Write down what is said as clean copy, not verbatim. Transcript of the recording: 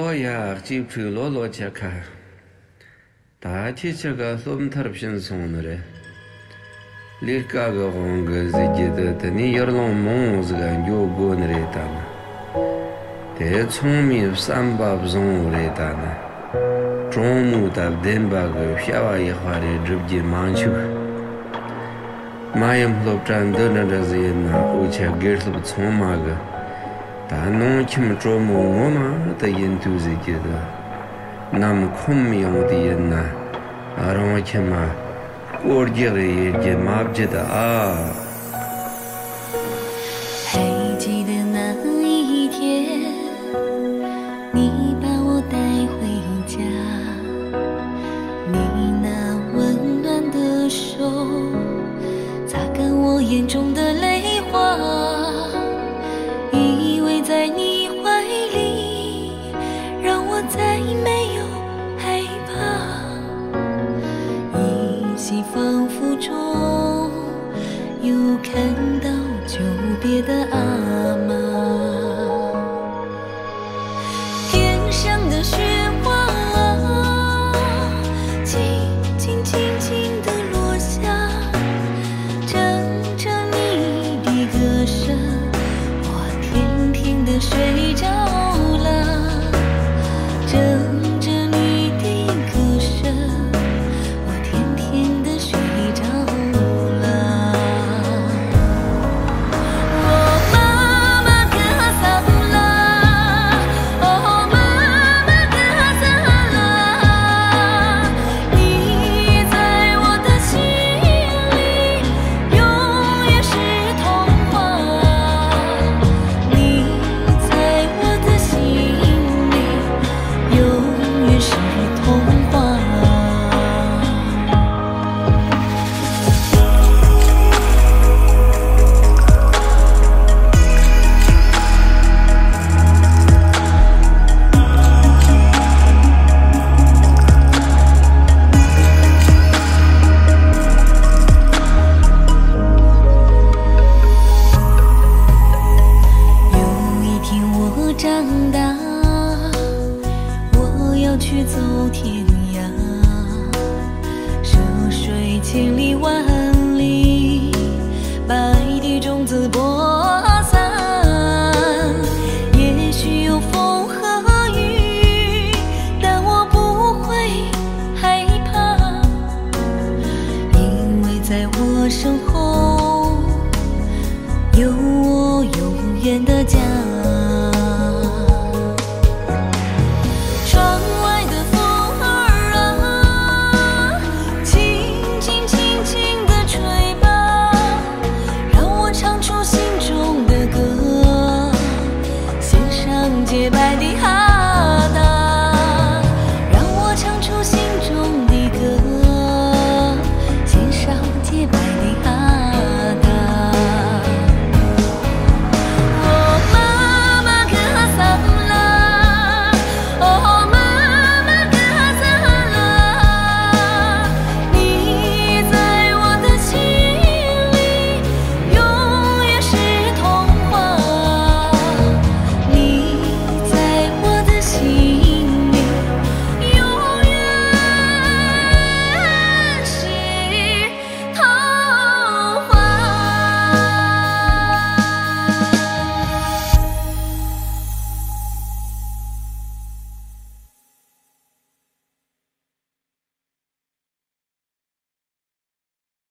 呀，就吹落落切看，大体切个松塔的平松的嘞。你嘎个红个自己的，等你有龙梦子个牛过那嘞单呢，得聪明三把不中嘞单呢，中午的等把个下娃一花的直接忙去。马也不站到那这是那，而且给是不聪嘛个。但农村做木我嘛的人都是觉得，那么空明的人呐，让我去嘛，过节了也就嘛不觉得啊。 还记得那一天，你把我带回家，你那温暖的手，擦干我眼中的泪花。在你怀里，让我再没有害怕。依稀仿佛中，又看到久别的阿嬷。天上的雪花，轻轻轻轻地落下，乘着你的歌声。睡着了，枕着你的歌声，我甜甜的睡着了。哦，妈妈给萨拉，哦，妈妈给萨拉，你在我的心里永远是童话。你。是童话。有一天我长大。去走天涯，涉水千里万里，把爱的种子播散。也许有风和雨，但我不会害怕，因为在我身后有我永远的家。洁白的海。